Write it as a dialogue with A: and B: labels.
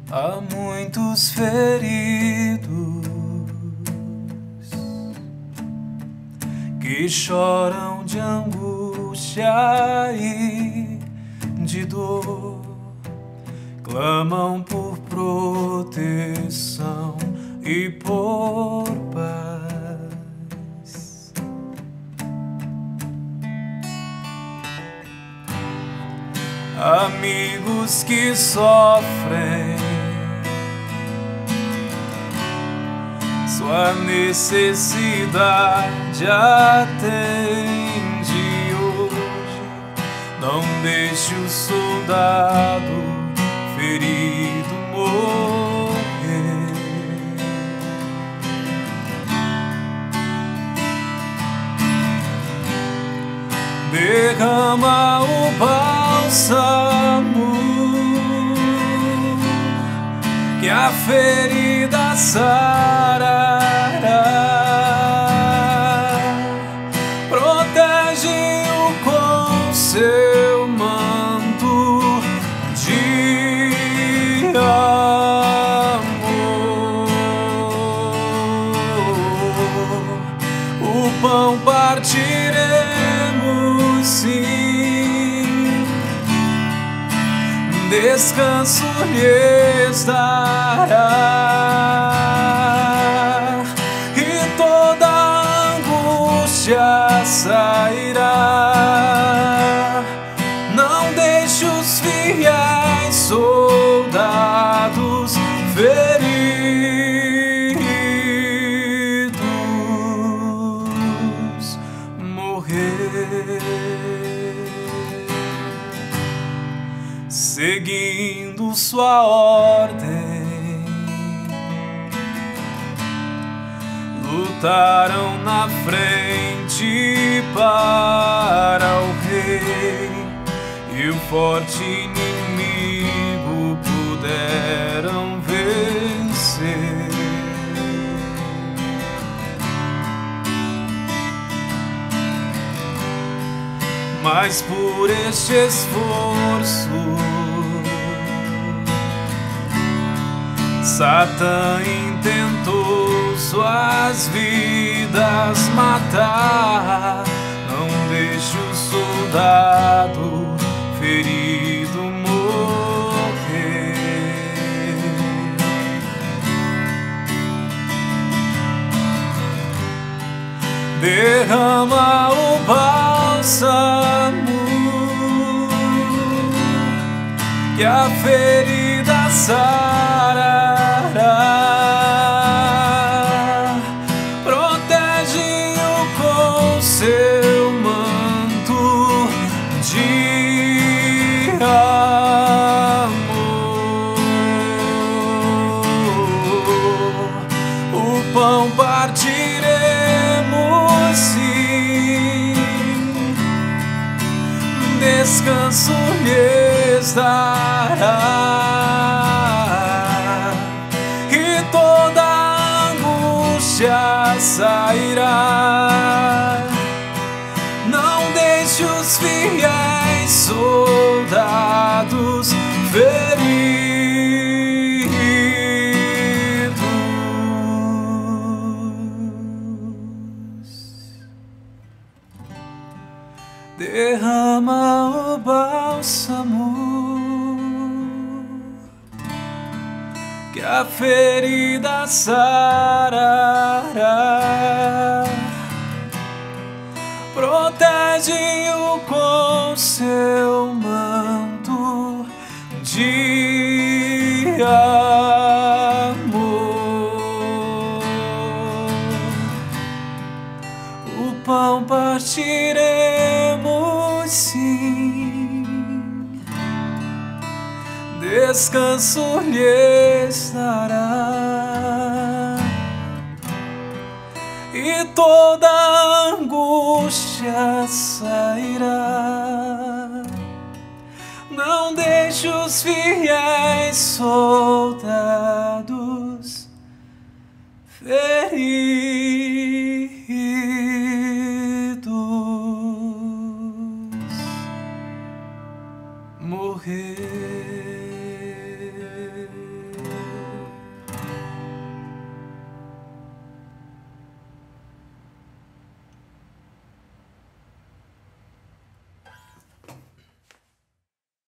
A: Há muitos feridos que choram de angústia e de dor, clamam por proteção e por paz. Amigos que sofrem, sua necessidade atende hoje. Não deixe o soldado ferido morrer. Derrama o bálsamo que a ferida sarará. Protege-o com seu manto de amor. O pão partiremos, sim, descanso lhes dará, e toda angústia sairá. Não deixe os fiéis soldados feridos morrer. Seguindo sua ordem, lutaram na frente para o rei, e o forte inimigo puderam vencer. Mas por este esforço Satã intentou suas vidas matar. Não deixe o soldado ferido morrer. Derrama o bálsamo que a ferida sarará. Protege-o com seu manto de amor. O pão partiremos, sim, descanso lhes dará, e toda angústia sairá. Não deixe os fiéis soldados feridos derrama o bálsamo que a ferida sarará. Protege-o com seu manto de amor. O pão partiremos, sim, descanso lhes dará, e toda angústia sairá. Não deixe os fiéis soldados feridos morrer.